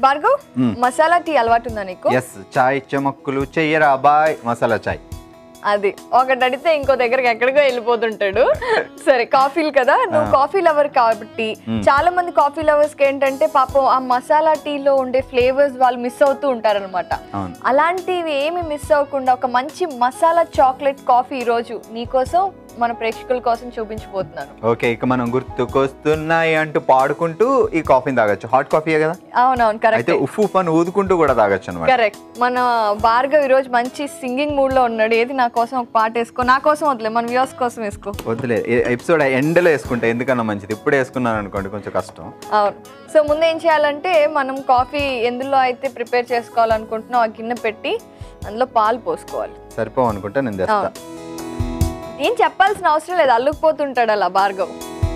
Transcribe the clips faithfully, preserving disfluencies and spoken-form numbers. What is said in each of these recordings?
Bhargav masala tea అలవాటు ఉందా నీకు? yes చాయ్ చమక్కులు చెయ్యరా బాయ్ మసాలా చాయ్ అది ఒకటి అడిగితే ఇంకో దగ్గరికి ఎక్కడికో వెళ్ళిపోతుంటాడు. సరే కాఫీలు కదా, నువ్వు కాఫీ లవర్ కాబట్టి చాలా మంది కాఫీ లవర్స్ కి ఏంటంటే పాపం ఆ మసాలా టీలో ఉండే ఫ్లేవర్స్ వాళ్ళు మిస్ అవుతూ ఉంటారు అనమాట. అలాంటివి ఏమి మిస్ అవ్వకుండా ఒక మంచి మసాలా చాక్లెట్ కాఫీ ఈ రోజు నీకోసం మన ప్రేక్షకుల కోసం చూపించబోతున్నాను. ఓకే, ఇక మనం గుర్తుకొస్తున్నాయి అంటూ పాడుకుంటూ ఈ కాఫీని తాగొచ్చు. హాట్ కాఫీయే కదా? అవునవును కరెక్ట్. అయితే ఉఫ్ ఉఫ్ అని ఊదుకుంటూ కూడా తాగొచ్చు అన్నమాట. కరెక్ట్. మన భార్గవ్ ఈ రోజు మంచి సింగింగ్ మూడ్ లో ఉన్నాడు. ఏది నా కోసం ఒక పాట వేసుకో. నా కోసం వద్దులే, మన వ్యూవర్స్ కోసం వేసుకో. వద్దులే, ఎపిసోడ్ ఎండ్లో వేసుకుంటే ఎందుకన్నా మంచిది. ఇప్పుడు వేసుకున్నాను అనుకోండి కొంచెం కష్టం. అవును. సో ముందు ఏం చేయాలంటే మనం కాఫీ ఎందులో అయితే ప్రిపేర్ చేసుకోవాలనుకుంటున్నాం ఆ గిన్నె పెట్టి అందులో పాలు పోసుకోవాలి. సరిపోవు అనుకుంటే నేను తెస్తా. ఏం చెప్పాల్సిన అవసరం లేదు, అల్లుకుపోతుంటాడు అలా భార్గవ్.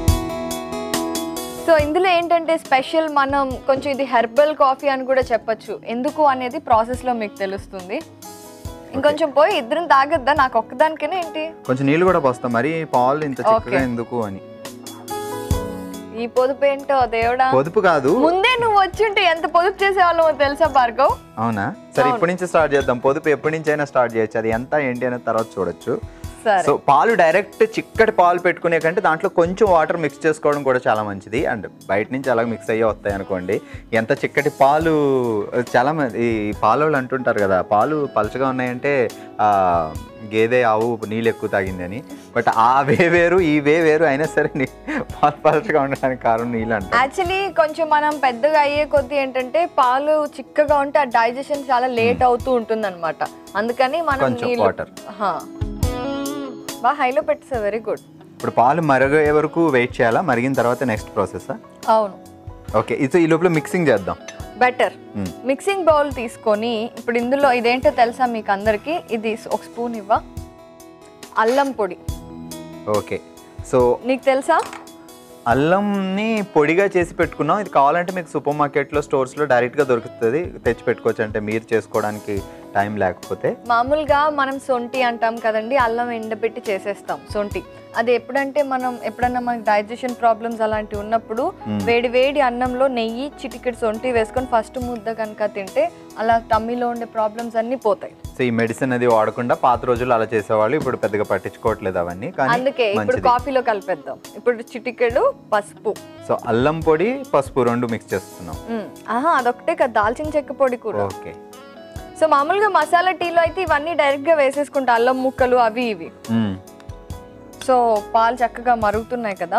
సో ఇందులో ఏంటంటే స్పెషల్ మనం కొంచెం ఇది హెర్బల్ కాఫీ అని కూడా చెప్పచ్చు. ఎందుకు అనేది ప్రాసెస్లో మీకు తెలుస్తుంది. ఇంకొంచెం పోయి ఇద్దరం తాగద్దా? నాకు ఒక్కదానికైనా ఏంటి, కొంచెం నీళ్ళు కూడా పోస్తాం. మరి పాలు ఇంత చిక్కగా ఎందుకు అని. ఈ పొదుపు ఏంటో దేవుడా. పొదుపు కాదు, ముందే నువ్వు వచ్చుంటే ఎంత పొదుపు చేసేవాళ్ళమో తెలుసా భార్గవ్? అవునా? సరే ఇప్పటి నుంచి స్టార్ట్ చేద్దాం. పొదుపు ఎప్పటి నుంచి అయినా స్టార్ట్ చేయొచ్చు. అది ఎంత ఏంటి అనేది తర్వాత చూడొచ్చు. సో పాలు డైరెక్ట్ చిక్కటి పాలు పెట్టుకునే కంటే దాంట్లో కొంచెం వాటర్ మిక్స్ చేసుకోవడం కూడా చాలా మంచిది. అండ్ బయట నుంచి అలాగ మిక్స్ అయ్యే వస్తాయి అనుకోండి. ఎంత చిక్కటి పాలు, చాలా మంది ఈ పాలు వాళ్ళు అంటుంటారు కదా పాలు పలచగా ఉన్నాయంటే గేదె ఆవు నీళ్ళు ఎక్కువ తాగింది అని. బట్ ఆ వే వేరు ఈ వే వేరు అయినా సరే పాలు పలచగా ఉండడానికి కారణం నీళ్ళు అంట. యాక్చువల్లీ కొంచెం మనం పెద్దగా అయ్యే కొద్దీ ఏంటంటే పాలు చిక్కగా ఉంటే ఆ డైజెషన్ చాలా లేట్ అవుతూ ఉంటుంది అనమాట. అందుకని మనం వాటర్ బాగా హైలో పెట్టేసా. Very good. ఇప్పుడు పాలు మరిగే వరకు వెయిట్ చేయాలా? మరిగిన తర్వాత నెక్స్ట్ ప్రాసెస్? అవును. ఓకే, ఇది ఈ లోపల మిక్సింగ్ చేద్దాం. బెటర్. మిక్సింగ్ బౌల్ తీసుకొని ఇప్పుడు ఇందులో ఇదేంటో తెలుసా మీకు అందరికి? ఇది ఒక స్పూన్ ఇవ్వ అల్లం పొడి. ఓకే, సో నీకు తెలుసా? అల్లంని పొడిగా చేసి పెట్టుకున్నాం. ఇది కావాలంటే మీకు సూపర్ మార్కెట్లో స్టోర్స్లో డైరెక్ట్గా దొరుకుతుంది, తెచ్చి పెట్టుకోవచ్చు. అంటే మీరు చేసుకోవడానికి టైం లేకపోతే. మామూలుగా మనం సొంటి అంటాం కదండి, అల్లం ఎండబెట్టి చేసేస్తాం సొంటి. అది ఎప్పుడంటే మనం ఎప్పుడన్నా మనకి డైజెషన్ ప్రాబ్లమ్స్ అలాంటివి ఉన్నప్పుడు వేడి వేడి అన్నంలో నెయ్యి చిటికెడు సొంటి వేసుకొని ఫస్ట్ ముద్ద కనుక తింటే అలా టమ్మీలో ఉండే ప్రాబ్లమ్స్ అన్ని పోతాయి. సో ఈ మెడిసిన్ అది వాడకుండా పాత రోజుల్లో అలా చేసేవాళ్ళు, ఇప్పుడు పెద్దగా పట్టించుకోవట్లేదు అవన్నీ. అందుకే ఇప్పుడు కాఫీలో కలిపేద్దాం. ఇప్పుడు చిటికెడు పసుపు. సో అల్లం పొడి పసుపు రెండు మిక్స్ చేస్తున్నాం. ఆహా అదొకటే కదా, దాల్చిన చెక్క పొడి కూడా. ఓకే. సో మామూలుగా మసాలా టీలో అయితే ఇవన్నీ డైరెక్ట్ గా వేసేసుకుంటా, అల్లం ముక్కలు అవి ఇవి. సో పాలు చక్కగా మరుగుతున్నాయి కదా,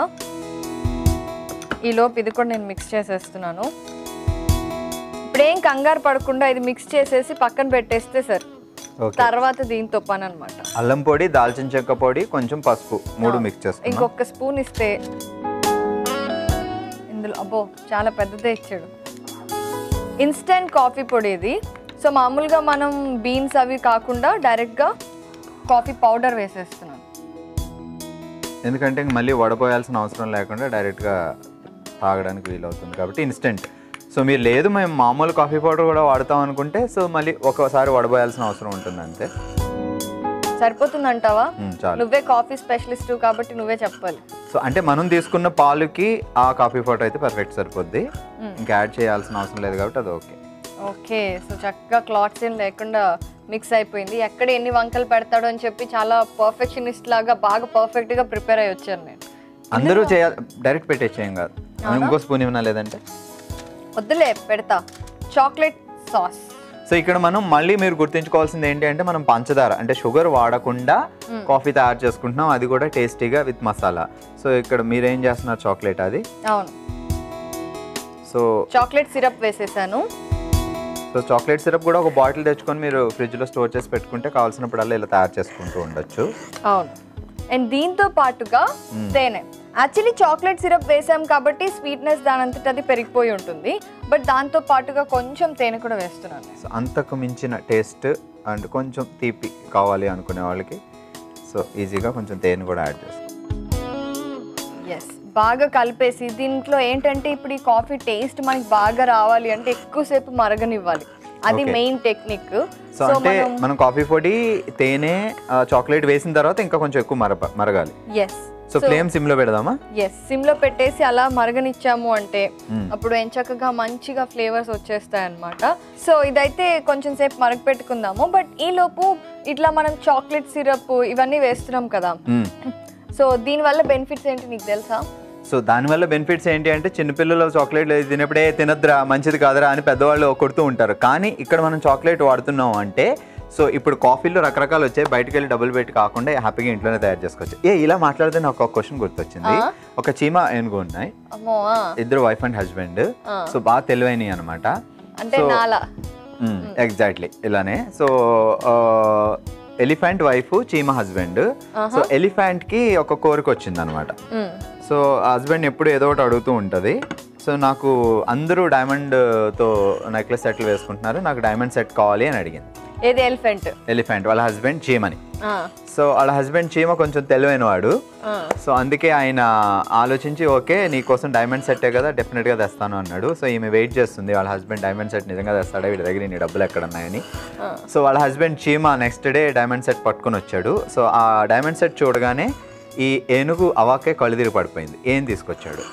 ఈ లోపు ఇది కూడా నేను మిక్స్ చేసేస్తున్నాను. ఇప్పుడు ఏం కంగారు పడకుండా ఇది మిక్స్ చేసేసి పక్కన పెట్టేస్తే సరే తర్వాత దీంతో పని అనమాట. అల్లం పొడి దాల్చిన చెక్క పొడి కొంచెం పసుపు మూడు మిక్స్ చేస్తాం. ఇంకొక స్పూన్ ఇస్తే ఇందులో అబ్బో చాలా పెద్దదే ఇచ్చాడు. ఇన్స్టెంట్ కాఫీ పొడి ఇది. సో మామూలుగా మనం బీన్స్ అవి కాకుండా డైరెక్ట్గా కాఫీ పౌడర్ వేసేస్తున్నాను. ఎందుకంటే మళ్ళీ వడపోయాల్సిన అవసరం లేకుండా డైరెక్ట్గా తాగడానికి వీలవుతుంది కాబట్టి ఇన్స్టెంట్. సో మీరు లేదు మేము మామూలు కాఫీ పౌడర్ కూడా వాడతాం అనుకుంటే సో మళ్ళీ ఒకసారి వడపోయాల్సిన అవసరం ఉంటుంది అంతే. సరిపోతుందంటావా? నువ్వే కాఫీ స్పెషలిస్ట్ కాబట్టి నువ్వే చెప్పాలి. సో అంటే మనం తీసుకున్న పాలుకి ఆ కాఫీ పౌడర్ అయితే పర్ఫెక్ట్ సరిపోద్ది, ఇంకా యాడ్ చేయాల్సిన అవసరం లేదు కాబట్టి అది ఓకే. ఓకే, సో చక్కగా క్లాత్స్ ఏం లేకుండా మిక్స్ అయిపోయింది. ఎక్కడ ఎన్ని వంకలు పెడతాడో అని చెప్పి చాలా పర్ఫెక్షనిస్ట్ లాగా బాగా పర్ఫెక్ట్ గా ప్రిపేర్ అయ్యి వచ్చాను నేను. అందరూ చేయాలి, డైరెక్ట్ పెట్టేసేయం కాదు. ఇంకో స్పూన్ ఇవ్వనా? లేదంటే వద్దులే, పెడతా. Chocolate sauce. సో ఇక్కడ మనం మళ్ళీ మీరు గుర్తుంచుకోవాల్సింది ఏంటి అంటే మనం పంచదార అంటే షుగర్ వాడకుండా కాఫీ తయారు చేసుకుంటున్నాం, అది కూడా టేస్టీగా విత్ మసాలా. సో ఇక్కడ మీరేం చేస్తున్నారు? చాక్లెట్ అది. అవును. సో చాక్లెట్ సిరప్ వేసేసాను. సో చాక్లెట్ సిరప్ కూడా ఒక బాటిల్ తెచ్చుకొని మీరు ఫ్రిడ్జ్లో స్టోర్ చేసి పెట్టుకుంటే కావాల్సినప్పుడల్లా ఇలా తయారు చేసుకుంటూ ఉండొచ్చు. అవును. అండ్ దీంతో పాటుగా తేనె. యాక్చువల్లీ చాక్లెట్ సిరప్ వేసాం కాబట్టి స్వీట్నెస్ దాని అంతటా అది పెరిగిపోయి ఉంటుంది, బట్ దాంతో పాటుగా కొంచెం తేనె కూడా వేస్తున్నాను. సో అంతకు మించిన టేస్ట్ అండ్ కొంచెం తీపి కావాలి అనుకునే వాళ్ళకి సో ఈజీగా కొంచెం తేనె కూడా యాడ్ చేస్తాం. ఎస్, బాగా కలిపేసి దీంట్లో ఏంటంటే ఇప్పుడు ఈ కాఫీ టేస్ట్ మనకి బాగా రావాలి అంటే ఎక్కువసేపు మరగనివ్వాలి, అది మెయిన్ టెక్నిక్. సో అంటే మనం కాఫీ పొడి తేనె చాక్లెట్ వేసిన తర్వాత ఇంకా కొంచెం ఎక్కువ మరగ మరగాలి. ఎస్. సో ఫ్లేమ్ సిమ్ లో పెడదామా? ఎస్, సిమ్ లో పెట్టేసి అలా మరగనిచ్చాము అంటే అప్పుడు ఎంచక్కగా మంచిగా ఫ్లేవర్స్ వచ్చేస్తాయి అన్నమాట. సో ఇదైతే కొంచెం సేపు మరగ పెట్టుకుందాము. బట్ ఈ లోపు ఇట్లా మనం చాక్లెట్ సిరప్ ఇవన్నీ వేస్తున్నాం కదా, సో దీని వల్ల బెనిఫిట్స్ ఏంటి నీకు తెలుసా? సో దానివల్ల బెనిఫిట్స్ ఏంటి అంటే చిన్నపిల్లలు చాక్లెట్లు తినప్పుడే తినద్దురా మంచిది కాదురా అని పెద్దవాళ్ళు కొడుతూ ఉంటారు. కానీ ఇక్కడ మనం చాక్లెట్ వాడుతున్నాం అంటే సో ఇప్పుడు కాఫీలో రకరకాలు వచ్చాయి, బయటకు వెళ్ళి డబ్బులు పెట్టి కాకుండా హ్యాపీగా ఇంట్లోనే తయారు చేసుకోవచ్చు. ఏ ఇలా మాట్లాడితే నాకు ఒక క్వశ్చన్ గుర్తొచ్చింది. ఒక చీమ ఏనుగు ఉన్నాయి, ఇద్దరు వైఫ్ అండ్ హస్బెండ్. సో బాగా తెలివైనవి అనమాట. ఎగ్జాక్ట్లీ ఇలానే. సో ఎలిఫెంట్ వైఫ్ చీమ హస్బెండ్. సో ఎలిఫెంట్ కి ఒక కోరిక వచ్చింది అనమాట. సో హస్బెండ్ ఎప్పుడు ఏదో ఒకటి అడుగుతూ ఉంటుంది. సో నాకు అందరూ డైమండ్ తో నెక్లెస్ సెట్లు వేసుకుంటున్నారు, నాకు డైమండ్ సెట్ కావాలి అని అడిగింది. ఏది? ఎలిఫెంట్. ఎలిఫెంట్ వాళ్ళ హస్బెండ్ చీమని. సో వాళ్ళ హస్బెండ్ చీమ కొంచెం తెలివైన వాడు. సో అందుకే ఆయన ఆలోచించి ఓకే నీకోసం డైమండ్ సెట్టే కదా డెఫినెట్ గా తెస్తాను అన్నాడు. సో ఈమె వెయిట్ చేస్తుంది వాళ్ళ హస్బెండ్ డైమండ్ సెట్ నిజంగా తెస్తాడా, వీడి దగ్గర నీ డబ్బులు ఎక్కడ ఉన్నాయని. సో వాళ్ళ హస్బెండ్ చీమ నెక్స్ట్ డే డైమండ్ సెట్ పట్టుకొని వచ్చాడు. సో ఆ డైమండ్ సెట్ చూడగానే ఈ ఏనుగు అవాకే కళ్ళు తిరిగి పడిపోయింది. ఏం తీసుకొచ్చాడు?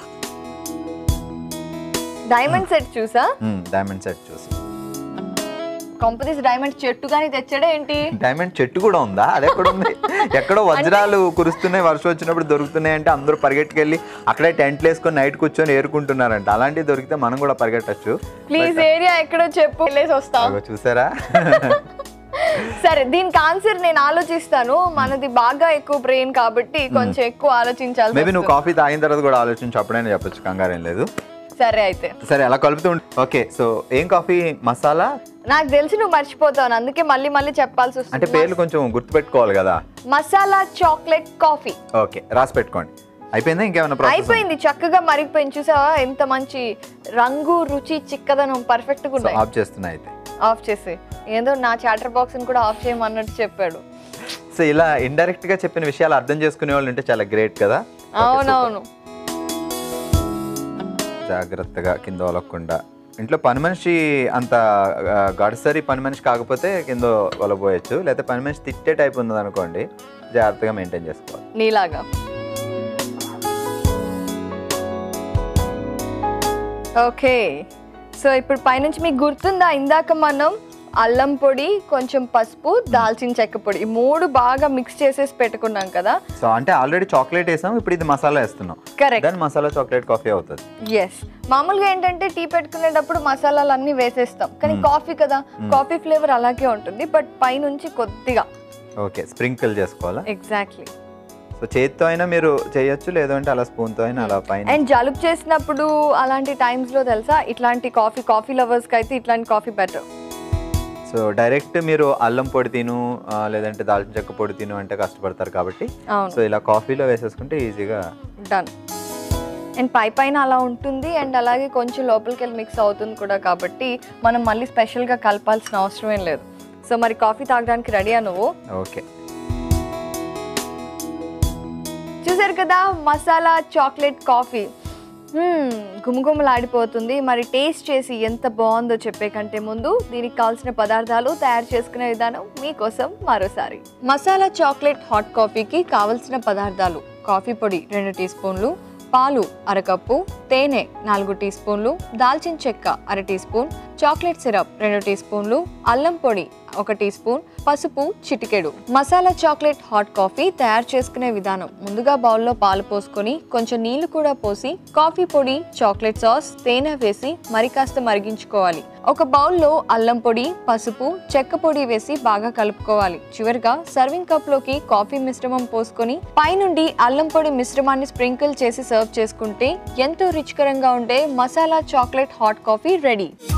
డైమండ్ సెట్ చూసా? డైమండ్ సెట్ చూసి కంపెనీస్ డైమండ్ చెట్టు కానీ తెచ్చాడా ఏంటి? డైమండ్ చెట్టు కూడా ఉందా? అది ఎక్కడ ఉంది? ఎక్కడో వజ్రాలు కురుస్తున్నాయి, వర్షం వచ్చినప్పుడు దొరుకుతున్నాయి అంటే అందరూ పరిగెట్టుకెళ్ళి అక్కడే టెంట్లు వేసుకొని నైట్ కూర్చొని ఏరుకుంటున్నారంట. అలాంటివి దొరికితే మనం కూడా పరిగెట్టచ్చు. ప్లీజ్ ఏరియా ఎక్కడో చెప్పు, వెళ్ళేసి వస్తాం. చూసారా? సరే, దీనికి ఆన్సర్ నేను ఆలోచిస్తాను. మనది బాగా ఎక్కువ బ్రెయిన్ కాబట్టి కొంచెం ఎక్కువ ఆలోచించాలి. మేబీ నువ్వు కాఫీ తాగిన తర్వాత కూడా ఆలోచించి అప్పుడైనా చెప్పొచ్చు, కంగారేం లేదు. సరే అయితే సరే అలా కలుపుతూ. ఓకే, సో ఏం కాఫీ? మసాలా. నాకు తెలిసి నువ్వు మర్చిపోతావు, అందుకే మళ్ళీ మళ్ళీ చెప్పాల్సి వస్తుంది. అంటే పేర్లు కొంచెం గుర్తుపెట్టుకోవాలి కదా. Masala chocolate coffee. ఓకే, రాసి పెట్టుకోండి. అయిపోయిందా? ఇంకేమైనా? అయిపోయింది, చక్కగా మరిగిపోయింది. చూసావా ఎంత మంచి రంగు, రుచి, చిక్కదనం పర్ఫెక్ట్ గా ఉన్నాయి. ఆఫ్ చేస్తున్నా అయితే. ఆఫ్ చేసి ఏదో నా చాటర్ బాక్స్ ని కూడా ఆఫ్ చేయమన్నట్టు చెప్పాడు. సో ఇలా ఇండైరెక్ట్ గా చెప్పిన విషయాలు అర్థం చేసుకునే వాళ్ళు ఉంటే చాలా గ్రేట్ కదా. అవునవును. జాగ్రత్తగా కింద వలకుండా. ఇంట్లో పని మనిషి అంత గడసరి పని మనిషి కాకపోతే కింద వలపోయచ్చు, లేకపోతే పని మనిషి తిట్టే టైప్ ఉంది అనుకోండి, జాగ్రత్తగా మెయింటైన్ చేసుకోవాలి నీలాగా. ఓకే, సో ఇప్పుడు పైనుంచి మీకు గుర్తుందా ఇందాక మనం అల్లం పొడి, కొంచెం పసుపు, దాల్చిన చెక్క పొడి, ఈ మూడు బాగా మిక్స్ చేసేసి పెట్టుకున్నాం కదా. సో అంటే ఆల్రెడీ చాక్లెట్ వేసాం, ఇప్పుడు ఇది మసాలా వేస్తున్నాం. కరెక్ట్. దాని మసాలా చాక్లెట్ కాఫీ అవుతుంది. ఎస్, మామూలుగా ఏంటంటే టీ పెట్టుకునేటప్పుడు మసాలాలు అన్ని వేసేస్తాం, కానీ కాఫీ కదా, కాఫీ ఫ్లేవర్ అలాగే ఉంటుంది, బట్ పైనుంచి కొద్దిగా ఓకే స్ప్రింకిల్ చేసుకోవాలా. ఎగ్జాక్ట్లీ. సో చేతితో అయినా మీరు చేయొచ్చు, లేదంటే అలా స్పూన్ తో అయినా అలా పైన. అండ్ జలుబు చేసినప్పుడు అలాంటి టైమ్స్ లో తెలుసా ఇట్లాంటి కాఫీ, కాఫీ లవర్స్ కి అయితే ఇట్లాంటి కాఫీ బెటర్. సో డైరెక్ట్ మీరు అల్లం పొడి తిను లేదంటే దాల్చిన చెక్క పొడి తిను అంటే కష్టపడతారు కాబట్టి సో ఇలా కాఫీలో వేసేసుకుంటే ఈజీగా డన్. అండ్ పై పైన అలా ఉంటుంది అండ్ అలాగే కొంచెం లోపలికి వెళ్ళి మిక్స్ అవుతుంది కూడా, కాబట్టి మనం మళ్ళీ స్పెషల్గా కలపాల్సిన అవసరం ఏం లేదు. సో మరి కాఫీ తాగడానికి రెడీయా నువ్వు? ఓకే, చూసారు కదా మసాలా చాక్లెట్ కాఫీ. గుమగుమలాడిపోతుంది. మరి టేస్ట్ చేసి ఎంత బాగుందో చెప్పే కంటే ముందు దీనికి కావాల్సిన పదార్థాలు, తయారు చేసుకునే విధానం మీకోసం మరోసారి. మసాలా చాక్లెట్ హాట్ కాఫీకి కావలసిన పదార్థాలు: కాఫీ పొడి రెండు టీ స్పూన్లు, పాలు అరకప్పు, తేనె నాలుగు టీ స్పూన్లు, దాల్చిన చెక్క అర టీ స్పూన్, చాక్లెట్ సిరప్ రెండు టీ స్పూన్లు, అల్లం పొడి ఒక టీ స్పూన్, పసుపు చిటికెడు. మసాలా చాక్లెట్ హాట్ కాఫీ తయారు చేసుకునే విధానం: ముందుగా బౌల్లో పాలు పోసుకొని కొంచెం నీళ్లు కూడా పోసి కాఫీ పొడి, చాక్లెట్ సాస్, తేనె వేసి మరి కాస్త మరిగించుకోవాలి. ఒక బౌల్లో అల్లం పొడి, పసుపు, చెక్క పొడి వేసి బాగా కలుపుకోవాలి. చివరిగా సర్వింగ్ కప్ లోకి కాఫీ మిశ్రమం పోసుకొని పైనుండి అల్లం పొడి మిశ్రమాన్ని స్ప్రింకిల్ చేసి సర్వ్ చేసుకుంటే ఎంతో రుచికరంగా ఉండే masala chocolate hot coffee ready.